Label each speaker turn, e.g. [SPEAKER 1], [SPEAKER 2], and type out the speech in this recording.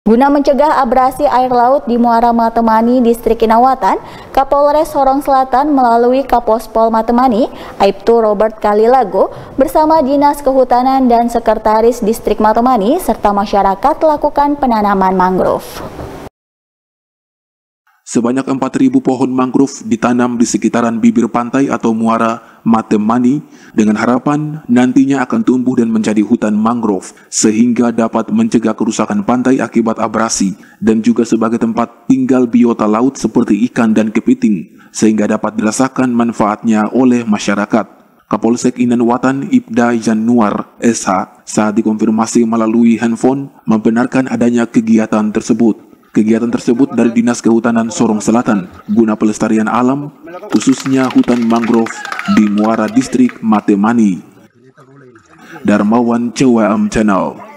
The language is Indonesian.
[SPEAKER 1] Guna mencegah abrasi air laut di Muara Matemani, Distrik Inawatan, Kapolres Sorong Selatan melalui Kapospol Matemani, Aibtu Robert Kalilago, bersama Dinas Kehutanan dan Sekretaris Distrik Matemani, serta masyarakat lakukan penanaman mangrove.
[SPEAKER 2] Sebanyak 4.000 pohon mangrove ditanam di sekitaran bibir pantai atau Muara Matemani dengan harapan nantinya akan tumbuh dan menjadi hutan mangrove sehingga dapat mencegah kerusakan pantai akibat abrasi dan juga sebagai tempat tinggal biota laut seperti ikan dan kepiting sehingga dapat dirasakan manfaatnya oleh masyarakat. Kapolsek Inanwatan Ibda Januar SH saat dikonfirmasi melalui handphone membenarkan adanya kegiatan tersebut. Kegiatan tersebut dari Dinas Kehutanan Sorong Selatan guna pelestarian alam, khususnya hutan mangrove di Muara Distrik Matemani. Darmawan CWM Channel.